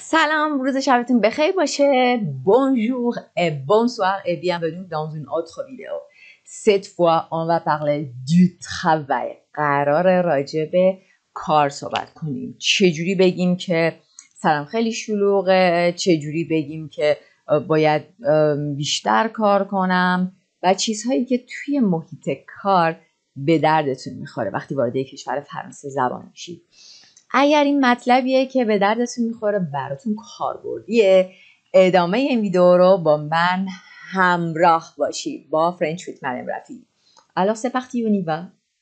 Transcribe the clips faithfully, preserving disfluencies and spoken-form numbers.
Salam, روز شبتون بخیر باشه. Bonjour et bonsoir et bienvenue dans une autre vidéo. Cette fois, on va parler du travail. قرار راجع به کار صحبت کنیم. چجوری بگیم که سلام خیلی شلوغه، چجوری بگیم که باید بیشتر کار کنم و چیزهایی که توی محیط کار به دردتون میخوره وقتی وارد کشور فرانسه زبان میشید. اگر این مطلبیه که به دردتون میخوره براتون کاربردیه، ادامه این ویدیو رو با من همراه باشید با فرنچ ویت مریم رفیعی. Alors c'est parti, on y va.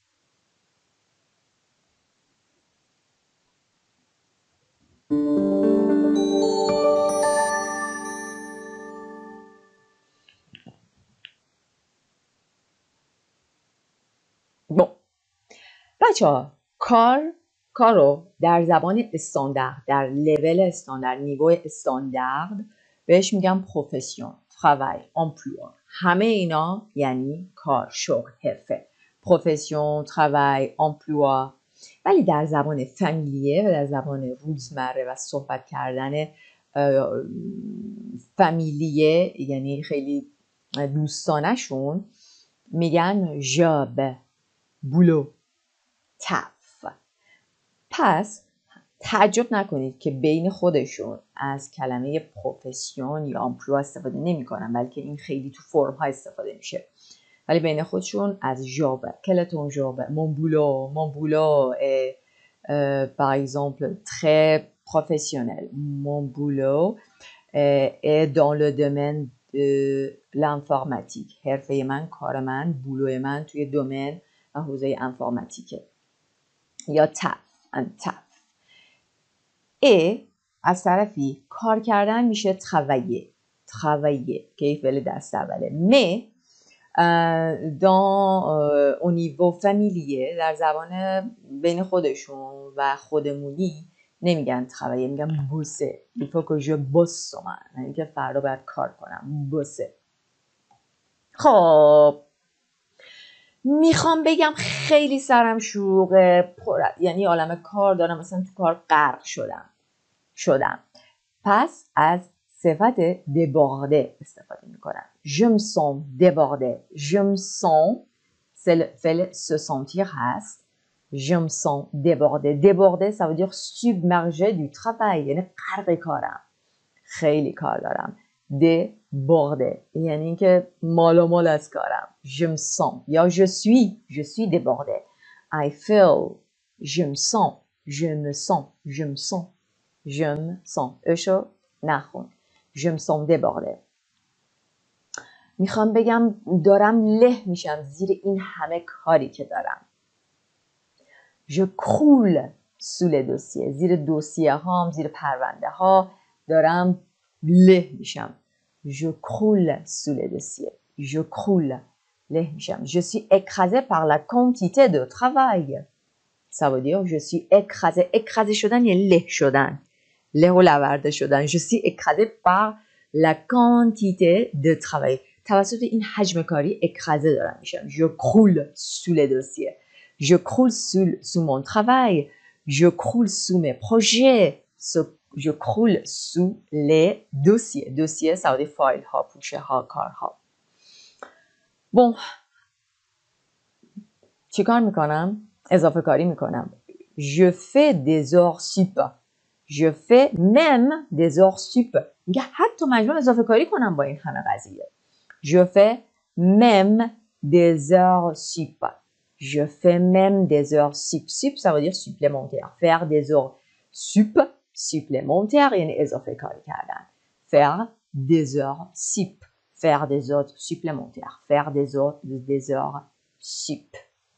bon بچه ها، کار کار رو در زبان استاندارد، در لول استاندارد، نیوی استاندارد بهش میگم پروفسیون، travail، emploi. همه اینا یعنی کار، شغل، حرفه. پروفسیون، travail، emploi. ولی در زبان فامیلیه و در زبان روزمره و صحبت کردن فامیلیه، یعنی خیلی دوستانه شون، میگن ژاب، بولو، تف. پس تعجب نکنید که بین خودشون از کلمه پروفسیون یا آمپلوا استفاده نمی کنن، بلکه این خیلی تو فرم ها استفاده میشه. ولی بین خودشون از ژاب، کلتون ژاب، mon boulot, mon boulot est euh, par exemple très professionnel. Mon boulot est, est dans le domaine de l'informatique. حرفه من، کار من، بولو من توی دومین و حوزه انفرماتیکه. یا تف، تف. ای از طرفی کار کردن میشه travailler، travailler که فعل دست اوله. mais dans au niveau familier، در زبان بین خودشون و خودمونی نمیگن travailler، میگن bosser. il faut que je bosse، یعنی که فردا باید کار کنم، bosser. خب میخوام بگم خیلی سرم شلوغه، یعنی عالم کار دارم، مثلا تو کار غرق شدم شدم پس از صفت دبارده استفاده میکنم. je me sens débordé. je me sens فعل se sentir هست. je me sens débordé. débordé ça veut dire submergé du travail، یعنی غرق کارم، خیلی کار دارم. débordé یعنی که مالا مال از کارم. je me sens یا je suis je suis débordé. I feel، je me sens، je me sens، je me sens، je me sens. اشو نخون. je me sens débordé. میخوام بگم دارم له میشم زیر این همه کاری که دارم. je croule sous les dossiers. زیر دوسیه هام، زیر پرونده ها دارم له میشم. je croule sous les dossiers. je croule، له میشم. je suis écrasé par la quantité de travail. ça veut dire je suis écrasé. écrasé شدن یعنی له شدن، له و لورده شدن. je suis écrasé par la quantité de travail. توسط این حجم کاری écrasé دارم میشم. je croule sous les dossiers. je croule sous, sous mon travail. je croule sous mes projets. je croule sous les dossiers. dossier ça veut dire فایل ها، پوشه ها، کارها. bon چی کار میکنم؟ اضافه کاری میکنم. je fais des heures sup. je fais même des heures sup. میگه حتی مجبورم اضافه کاری کنم با این همه قضیه. je fais même des heures sup. je fais même des heures sup. sup ça veut dire supplémentaire. faire des heures sup supplémentaire یعنی اضافه کاری کردن. faire des heures sup. faire des heures supplémentaires. faire des heures des heures sup.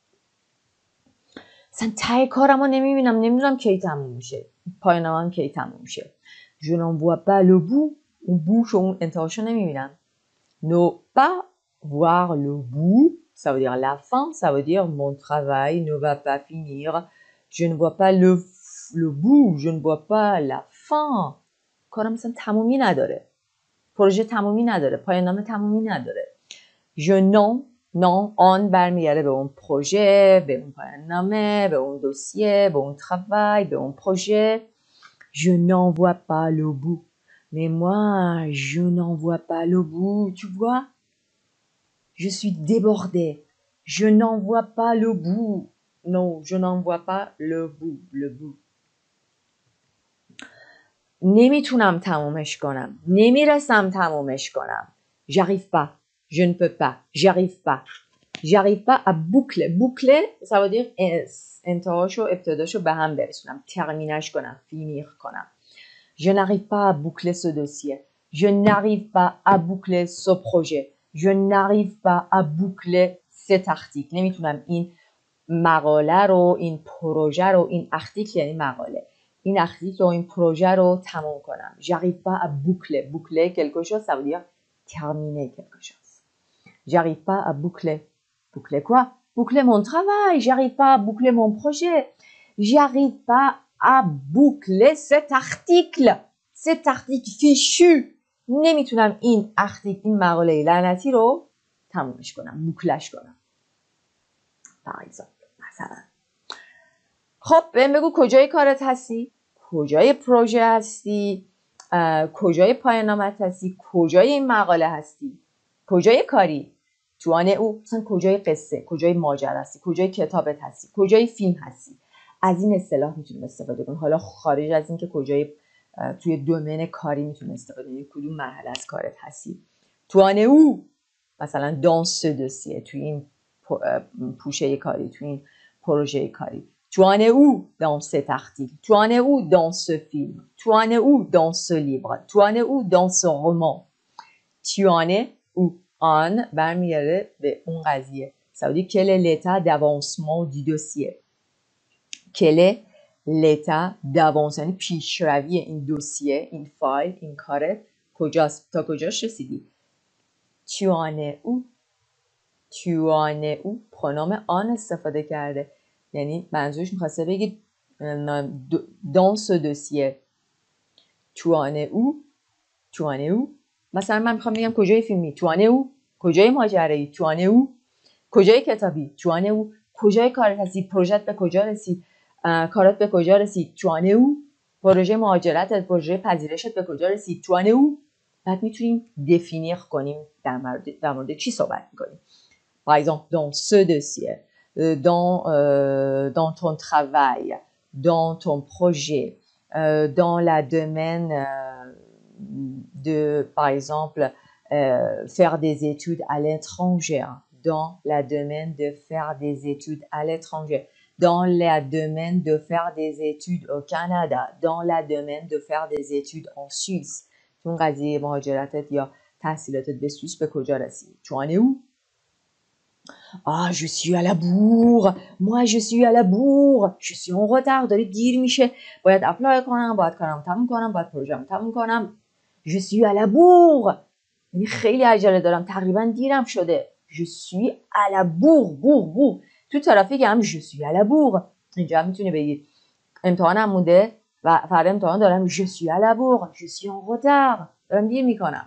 اصلا ته کارم رو نمیبینم، نمیدونم کی تموم میشه، پایانم هم کی تموم میشه. je n'en vois pas le bout. اون بوش و اون انتهاشو نمیبینم. ne pas voir le bout ça veut dire la fin. ça veut dire mon travail ne va pas finir. je ne vois pas le, le bout. je ne vois pas la fin. کارم مثلا تمومی نداره، پروژه تمومی نداره، پایان‌نامه تمومی نداره. je n'en non آن برمیگرده به اون پروژه، به اون پایان‌نامه، به اون دوسیه، به اون travail، به اون پروژه. Je n'en vois pas le bout. Mais moi, je n'en vois pas le bout, tu vois? Je suis débordée. Je n'en vois pas le bout. Non, je n'en vois pas le bout, le bout. نمیتونم تمومش کنم. نمیرسم تمومش کنم. J'arrive pas. Je ne peux pas. J'arrive pas. J'arrive pas à boucler. Boucler, ça veut dire انتهاشو ابتداشو به هم برسونم. ترمینش کنم. فینیر کنم. Je n'arrive pas à boucler ce dossier. Je n'arrive pas à boucler ce projet. Je n'arrive pas à boucler cet article. نمیتونم این مقاله رو، این پروژه رو، این article یعنی مقاله. این article و این پروژه رو تموم کنم. J'arrive pas à boucler. Boucler quelque chose, ça veut dire terminer quelque chose. J'arrive pas à boucler. Boucler quoi? Boucler mon travail. J'arrive pas à boucler mon projet. J'arrive pas à boucler cet article. Cet article fichu. نمیتونم این article، این مقاله لعنتی رو تمومش کنم. بوکلش کنم. Par exemple. مثلا. خب بهم بگو کجای کارت هستی؟ کجای پروژه هستی؟ کجای پایان نامت هستی؟ کجای این مقاله هستی؟ کجای کاری؟ توانه او مثلا کجای قصه، کجای ماجرا هستی، کجای کتابت هستی، کجای فیلم هستی. از این اصطلاح میتونیم استفاده کنیم. حالا خارج از این که کجای توی دومین کاری میتونیم استفاده کنیم، کدوم مرحله از کارت هستی. توانه او مثلا dans ce dossier، توی این پوشه کاری، توی این پروژه کاری. Tu en es où dans cet article? Tu en es où dans ce film? Tu en es où dans ce livre? Tu en es où dans ce roman? Tu en es où? En برمیگرده به اون قضیه. Ça veut dire quel est l'état d'avancement du dossier? Quel est l'état d'avancement؟ یعنی پیشروی این دوسیه، این فایل، این کارت کجاست؟ تا کجاش رسیدی؟ Tu en es où? Tu en es où؟ پرونوم آن استفاده کرده. یعنی منظورش میخواسته بگید dans ce dossier. Tu en es où? Tu en es où؟ مثلا من میخوام بگم کجای فیلمی؟ Tu en es où؟ کجای ماجرایی؟ Tu en es où؟ کجای کتابی؟ Tu en es où؟ کجای کارت هستی؟ پروژت به کجا رسید؟ کارت به کجا رسید؟ Tu en es où؟ پروژه مهاجرتت، پروژه پذیرشت به کجا رسید؟ Tu en es où؟ بعد میتونیم دفینیر کنیم در مورد در مورد چی صحبت میکنیم. Par exemple, dans ce dossier, dans, euh, dans ton travail, dans ton projet, euh, dans la domaine euh, de, par exemple, euh, faire des études à l'étranger, dans la domaine de faire des études à l'étranger, dans la domaine de faire des études au Canada, dans la domaine de faire des études en Suisse. چون قضیه مهاجرتت یا تحصیلاتت به سوئیس به کجا رسید؟ Tu en es où؟ Ah, je suis à la bourre. Moi, je suis à la bourre. Je suis en retard. داری دیر میشه. باید اپلای کنم، باید کارم تموم کنم، باید پروژم تموم کنم. Je suis à la bourre. یعنی خیلی عجله دارم. تقریبا دیرم شده. Je suis à la bourre. bourre bourre. تو ترافیک هم je suis à la bourre. اینجا هم میتونی بگی امتحانم مونده و فردا امتحان دارم. Je suis à la bourre. Je suis en retard. دارم دیر میکنم.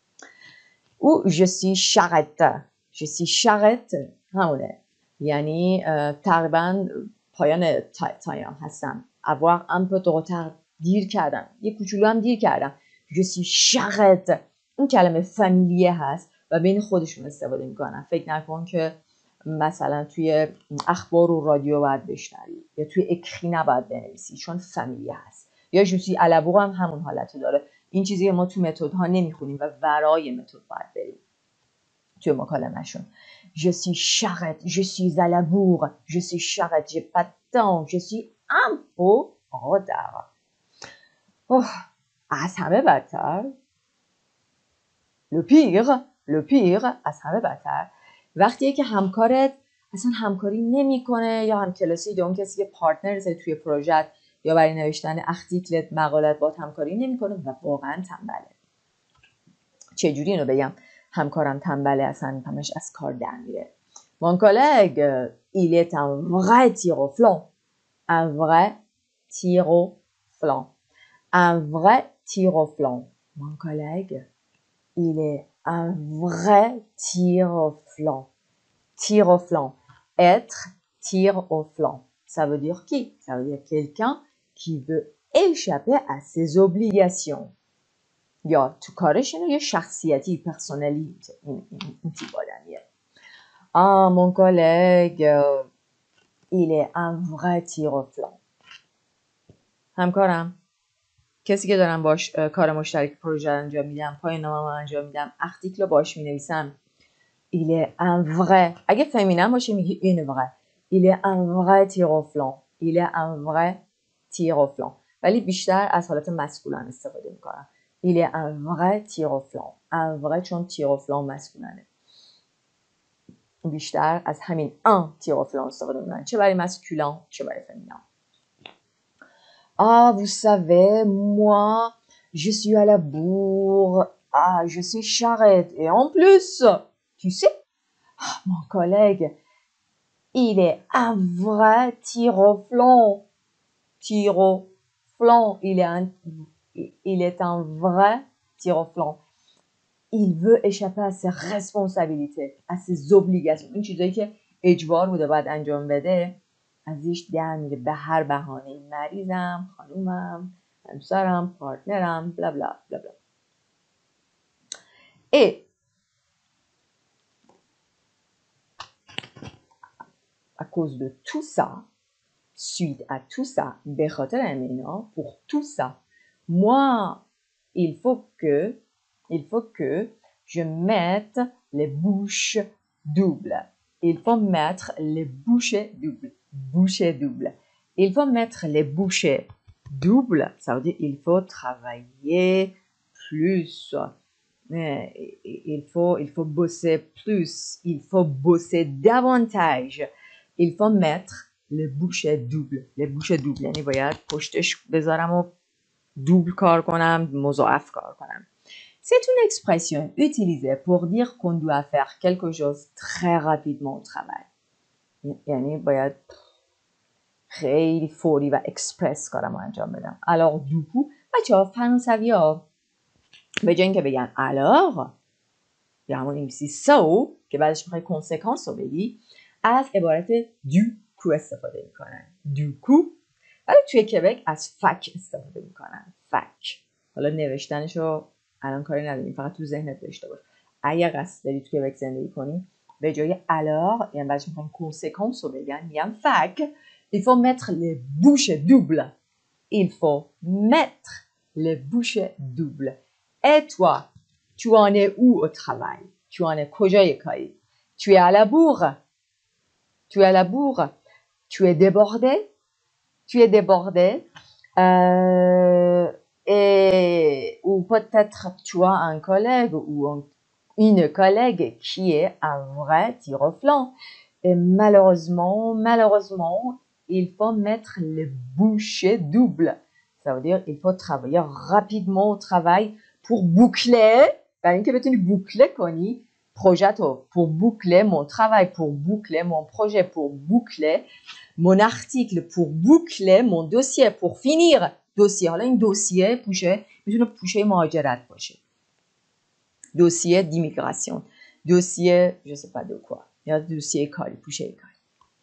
Ou je suis charrette. Je suis charrette همونه. یعنی تقریبا پایان تایم هستم. avoir un peu de retard. دیر کردم. یه کوچولو هم دیر کردم. Je suis charrette. این کلمه فامیلیه هست و بین خودشون استفاده میکنن. فکر نکن که مثلا توی اخبار و رادیو باید بشنوی یا توی اکری نباید بنویسی چون فامیلیه هست. یا je suis à la bourre هم همون حالت داره. این چیزی که ما تو متدها نمیخونیم و ورای متد باید بریم توی مکالمه‌شون. Je suis charrette, je suis à la bourre, je suis charrette, j'ai pas de temps, je suis un peu en retard. Oh, از همه بدتر le pire, le pire از همه بدتر وقتیه که همکارت اصلا همکاری نمیکنه یا همکلاسی یا اون کسی که پارتنرت توی پروژه یا برای نوشتن اختیکلت مقالت با همکاری نمیکنه و واقعا تنبله. چجوری اینو بگم همکارم تنبله اصلا همش از کار در میره. Mon collègue, il est un vrai tire-au-flanc. Un vrai tire-au-flanc. Un vrai tire-au-flanc. Mon collègue, il est un vrai tire-au-flanc. Tire-au-flanc. Être tire-au-flanc. Ça veut dire qui? Ça veut dire quelqu'un qui veut échapper à ses obligations. یا تو کارش اینه یا شخصیتی پرسونالی این, این, این تیپ آدمیه. Ah, mon collègue, euh, il est un vrai tir au flanc. همکارم، کسی که دارم باش کار مشترک پروژه انجام میدم، پایان نامه انجام میدم، آرتیکل رو باش مینویسم. Il est un vrai. اگه فمینین باشه میگی une vraie. Il est un vrai tir au flanc. Il est un vrai tir au flanc. ولی بیشتر از حالت مسکولن استفاده میکنم. Il est un vrai tir au flanc. Un vrai چون tir au flanc مسکولنه. بیشتر از همین un tir au flanc استفاده میکنم. چه برای مسکولن چه برای فمینین. Ah, vous savez, moi, je suis à la bourre. Ah, je suis charrette. Et en plus, tu sais, ah, mon collègue, il est un vrai tir au flanc. Tir au flanc. Il est un, il est un vrai tir au flanc. Il veut échapper à ses responsabilités, à ses obligations. این چیزایی که اجبار بوده باید انجام بده ازش در میره به هر بهانه. مریضم، خانومم، همسرم، پارتنرم، بلا بلا بلا بلا. Et à cause de tout ça, suite à tout ça, به خاطر همینا, pour tout ça, moi, il faut que, il faut que je mette les bouches doubles. Il faut mettre les bouchées doubles. Bouchées doubles. Il faut mettre les bouchées doubles. Ça veut dire il faut travailler plus. Il faut, il faut bosser plus. Il faut bosser davantage. Il faut mettre les bouchées doubles. Les bouchées doubles. یعنی باید پشتش بذارم و دوبل کار کنم، مضاعف کار کنم. C'est une expression utilisée pour dire qu'on doit faire quelque chose très rapidement au travail. یعنی باید خیلی فوری و اکسپرس کارم انجام بدم. Alors du coup بچه ها فرانسوی ها به جای اینکه بگن alors یا همون انگلیسی so که بعدش میخوای کنسکانس رو بگی از عبارت du coup استفاده میکنن. du coup ولی توی کبک از فک استفاده میکنن. فک. حالا نوشتنش رو الان کاری نداریم، فقط تو ذهنت داشته باش. اگه قصد داری توی کبک زندگی کنی به جای alors یعنی بعدش میخوان کنسکانس رو بگن میگن فک. Il faut mettre les bouchées doubles. Il faut mettre les bouchées doubles. Et toi, tu en es où au travail? Tu en es کجای کاری؟ Tu es à la bourre. Tu es à la bourre. Tu es débordé. Tu es débordé. Euh, et ou peut-être tu as un collègue ou un, une collègue qui est un vrai tir au flanc. Et malheureusement, malheureusement, il faut mettre les bouchées doubles. Ça veut dire il faut travailler rapidement au travail pour boucler. برای اینکه بتونی boucler کنی projet تو. Pour boucler mon travail, pour boucler mon projet, pour boucler mon article, pour boucler mon dossier, pour finir dossier. حالا این دوسیه پوشه میتونه پوشه مهاجرت باشه. دوسیه d'immigration. دوسیه je sais pas de quoi. یا دوسیه کاری، پوشه کاری.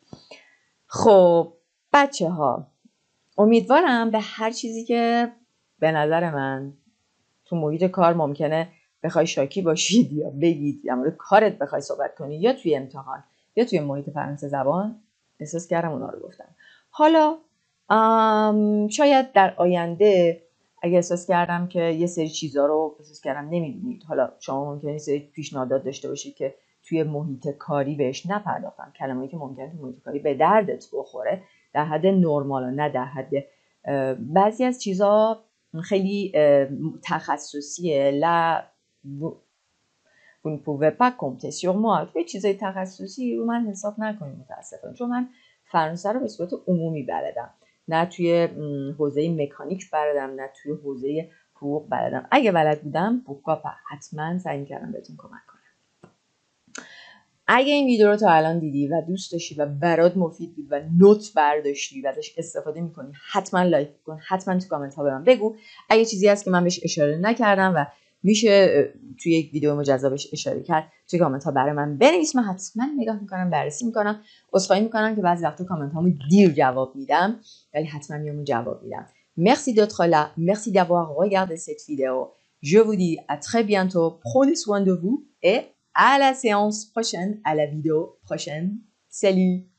خب بچه ها امیدوارم به هر چیزی که به نظر من تو محیط کار ممکنه بخوای شاکی باشید یا بگید یا مورد کارت بخوای صحبت کنی یا توی امتحان یا توی محیط فرانسه زبان احساس کردم اونا رو گفتم. حالا شاید در آینده اگه احساس کردم که یه سری چیزا رو احساس کردم نمیدونید، حالا شما ممکنه یه سری پیشنهادات داشته باشید که توی محیط کاری بهش نپرداختم، کلمه‌ای که ممکنه توی محیط کاری به دردت بخوره در حد نرمال نه در حد بعضی از چیزا خیلی تخصصیه. لا vous ne pouvez pas compter sur moi. توی چیزای تخصصی رو من حساب نکنید متاسفانه، چون من فرانسه رو به صورت عمومی بلدم، نه توی حوزه مکانیک بلدم نه توی حوزه حقوق بلدم. اگه بلد بودم بوکاپا حتما سعی کردم بهتون کمک کنم. اگه این ویدیو رو تا الان دیدی و دوست داشتی و برات مفید بود و نوت برداشتی و ازش استفاده میکنی حتما لایک کن، حتما تو کامنت ها به من بگو. اگه چیزی هست که من بهش اشاره نکردم و میشه توی یک ویدیو مجزا بهش اشاره کرد توی کامنت ها برای من بنویس، من حتما نگاه میکنم، بررسی میکنم. عذرخواهی میکنم که بعضی وقتا کامنت هامو دیر جواب میدم ولی حتما میام جواب میدم. Merci d'être là. Merci d'avoir regardé cette vidéo. Je vous dis à très bientôt. Prenez soin de vous et à la séance prochaine, à la vidéo prochaine. Salut!